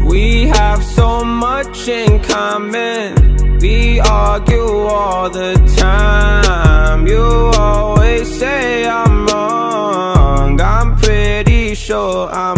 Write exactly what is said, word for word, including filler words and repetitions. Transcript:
We have so much in common. We argue all the time. You always say I'm wrong. I'm pretty sure I'm